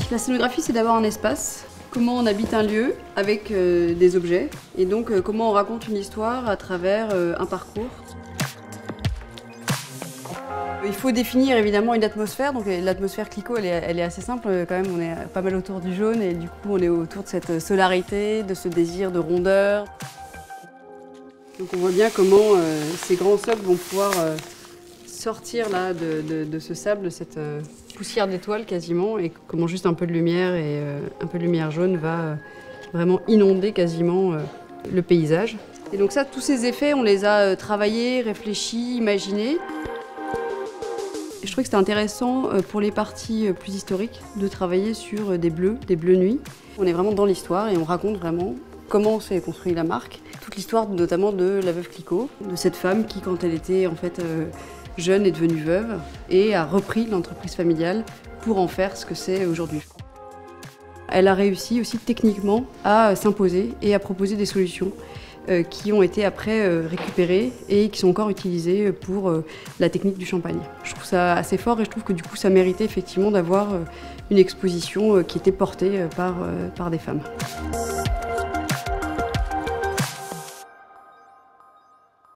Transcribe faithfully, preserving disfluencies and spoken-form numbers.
La scénographie, c'est d'abord un espace. Comment on habite un lieu avec euh, des objets, et donc euh, comment on raconte une histoire à travers euh, un parcours. Il faut définir évidemment une atmosphère, donc l'atmosphère Clicquot elle est, elle est assez simple quand même, on est pas mal autour du jaune et du coup on est autour de cette solarité, de ce désir de rondeur. Donc on voit bien comment euh, ces grands socles vont pouvoir euh, sortir là, de, de, de ce sable, de cette euh, poussière d'étoiles quasiment, et comment juste un peu de lumière et euh, un peu de lumière jaune va euh, vraiment inonder quasiment euh, le paysage. Et donc ça, tous ces effets, on les a euh, travaillés, réfléchis, imaginés. Et je trouvais que c'était intéressant euh, pour les parties euh, plus historiques de travailler sur euh, des bleus, des bleus nuits. On est vraiment dans l'histoire et on raconte vraiment comment s'est construite la marque. Toute l'histoire notamment de la veuve Clicquot, de cette femme qui, quand elle était en fait euh, jeune, est devenue veuve et a repris l'entreprise familiale pour en faire ce que c'est aujourd'hui. Elle a réussi aussi techniquement à s'imposer et à proposer des solutions euh, qui ont été après euh, récupérées et qui sont encore utilisées pour euh, la technique du champagne. Je trouve ça assez fort et je trouve que du coup ça méritait effectivement d'avoir euh, une exposition euh, qui était portée euh, par, euh, par des femmes.